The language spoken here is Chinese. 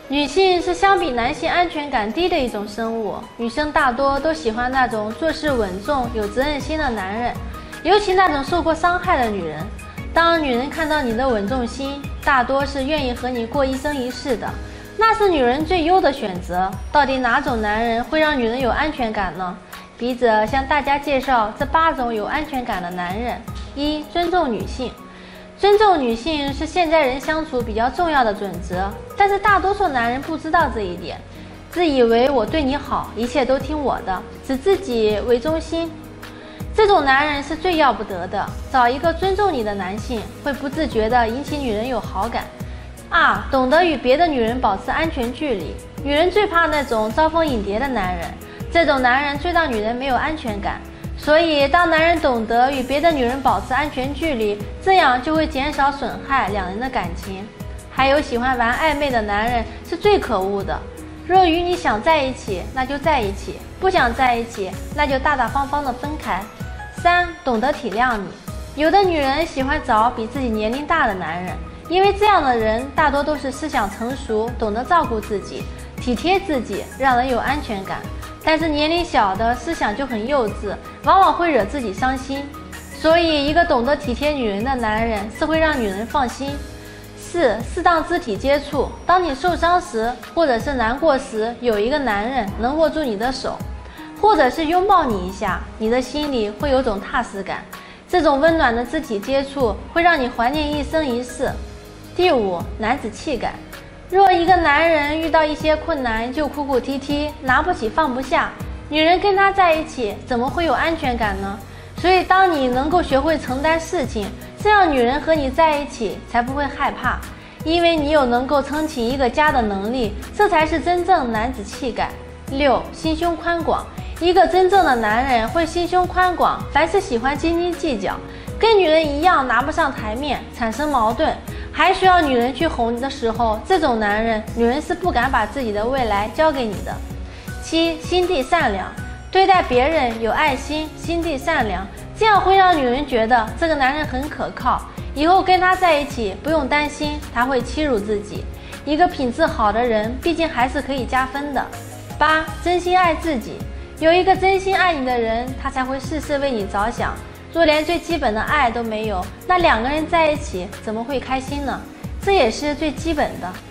女性是相比男性安全感低的一种生物，女生大多都喜欢那种做事稳重、有责任心的男人，尤其那种受过伤害的女人。当女人看到你的稳重心，大多是愿意和你过一生一世的，那是女人最优的选择。到底哪种男人会让女人有安全感呢？笔者向大家介绍这8种有安全感的男人。1、尊重女性。尊重女性是现在人相处比较重要的准则，但是大多数男人不知道这一点，自以为我对你好，一切都听我的，只自己为中心。这种男人是最要不得的。找一个尊重你的男性，会不自觉地引起女人有好感。2、懂得与别的女人保持安全距离。女人最怕那种招蜂引蝶的男人，这种男人最让女人没有安全感。所以当男人懂得与别的女人保持安全距离，这样就会减少损害两人的感情。还有喜欢玩暧昧的男人是最可恶的。若与你想在一起，那就在一起；不想在一起，那就大大方方的分开。3、懂得体谅你。有的女人喜欢找比自己年龄大的男人，因为这样的人大多都是思想成熟，懂得照顾自己，体贴自己，让人有安全感。但是年龄小的思想就很幼稚，往往会惹自己伤心。所以一个懂得体贴女人的男人是会让女人放心。4、适当肢体接触。当你受伤时或者是难过时，有一个男人能握住你的手，或者是拥抱你一下，你的心里会有种踏实感。这种温暖的肢体接触会让你怀念一生一世。第5、男子气概。若一个男人遇到一些困难就哭哭啼啼，拿不起放不下，女人跟他在一起怎么会有安全感呢？所以当你能够学会承担事情，这样女人和你在一起才不会害怕，因为你有能够撑起一个家的能力，这才是真正男子气概。6、心胸宽广。一个真正的男人会心胸宽广，凡是喜欢斤斤计较，跟女人一样拿不上台面，产生矛盾，还需要女人去哄你的时候，这种男人女人是不敢把自己的未来交给你的。7、心地善良。对待别人有爱心，心地善良，这样会让女人觉得这个男人很可靠，以后跟他在一起不用担心他会欺辱自己。一个品质好的人毕竟还是可以加分的。8、真心爱自己。有一个真心爱你的人，他才会事事为你着想。若连最基本的爱都没有，那2个人在一起怎么会开心呢？这也是最基本的。